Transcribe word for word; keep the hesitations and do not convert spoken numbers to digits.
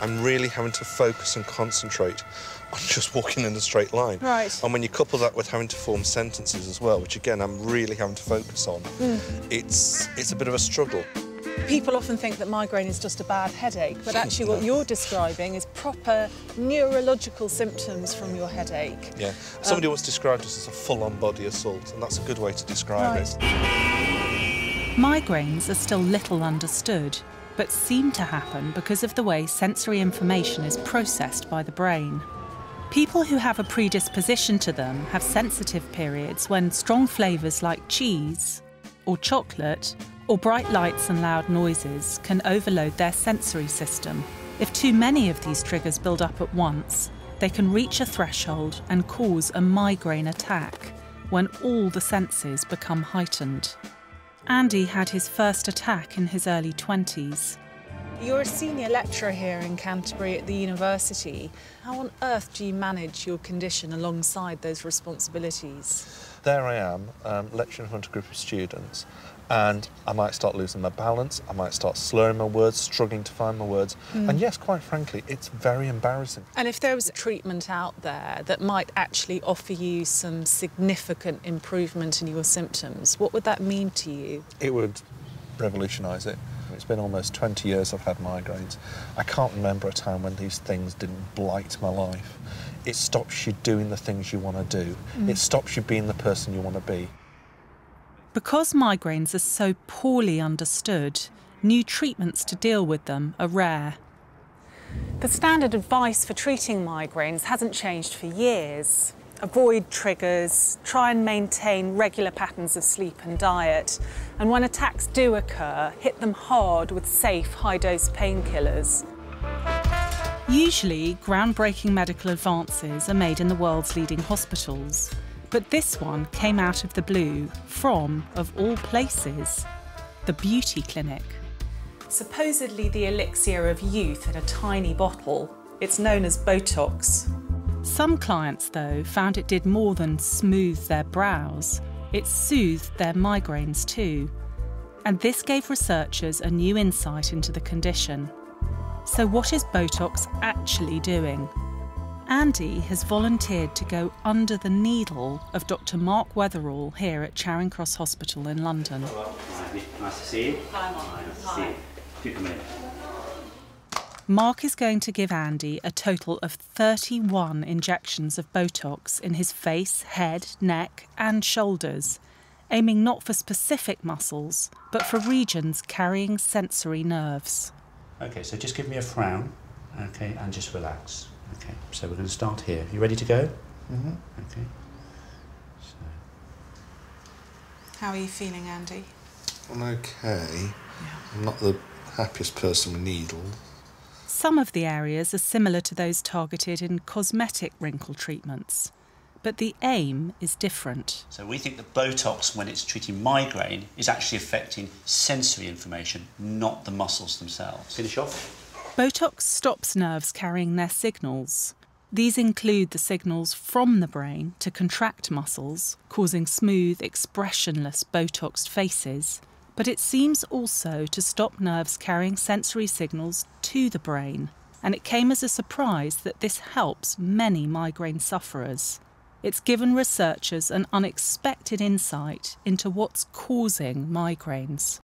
and really having to focus and concentrate on just walking in a straight line. Right. And when you couple that with having to form sentences as well, which again I'm really having to focus on, mm. it's, it's a bit of a struggle. People often think that migraine is just a bad headache, but actually what you're describing is proper neurological symptoms from your headache. Yeah. Somebody um, once described us as a full-on body assault, and that's a good way to describe right. it. Migraines are still little understood, but seem to happen because of the way sensory information is processed by the brain. People who have a predisposition to them have sensitive periods when strong flavours like cheese or chocolate or bright lights and loud noises can overload their sensory system. If too many of these triggers build up at once, they can reach a threshold and cause a migraine attack when all the senses become heightened. Andy had his first attack in his early twenties. You're a senior lecturer here in Canterbury at the university. How on earth do you manage your condition alongside those responsibilities? There I am, um, lecturing in front of a group of students, and I might start losing my balance, I might start slurring my words, struggling to find my words, mm. and yes, quite frankly, it's very embarrassing. And if there was a treatment out there that might actually offer you some significant improvement in your symptoms, what would that mean to you? It would revolutionise it. It's been almost twenty years I've had migraines. I can't remember a time when these things didn't blight my life. It stops you doing the things you want to do. Mm. It stops you being the person you want to be. Because migraines are so poorly understood, new treatments to deal with them are rare. The standard advice for treating migraines hasn't changed for years. Avoid triggers, try and maintain regular patterns of sleep and diet, and when attacks do occur, hit them hard with safe, high-dose painkillers. Usually, groundbreaking medical advances are made in the world's leading hospitals, but this one came out of the blue from, of all places, the beauty clinic. Supposedly the elixir of youth in a tiny bottle, it's known as Botox. Some clients, though, found it did more than smooth their brows. It soothed their migraines too. And this gave researchers a new insight into the condition. So what is Botox actually doing? Andy has volunteered to go under the needle of Doctor Mark Weatherall here at Charing Cross Hospital in London. Hello. Nice to see you. Hi, Mark. Nice to see you. Do come in. Mark is going to give Andy a total of thirty-one injections of Botox in his face, head, neck and shoulders, aiming not for specific muscles, but for regions carrying sensory nerves. OK, so just give me a frown, OK, and just relax. OK, so we're going to start here. You ready to go? Mm-hmm. OK. So. How are you feeling, Andy? I'm OK. Yeah. I'm not the happiest person with needles. Some of the areas are similar to those targeted in cosmetic wrinkle treatments, but the aim is different. So we think that Botox, when it's treating migraine, is actually affecting sensory information, not the muscles themselves. Finish off. Botox stops nerves carrying their signals. These include the signals from the brain to contract muscles, causing smooth, expressionless Botoxed faces. But it seems also to stop nerves carrying sensory signals to the brain, and it came as a surprise that this helps many migraine sufferers. It's given researchers an unexpected insight into what's causing migraines.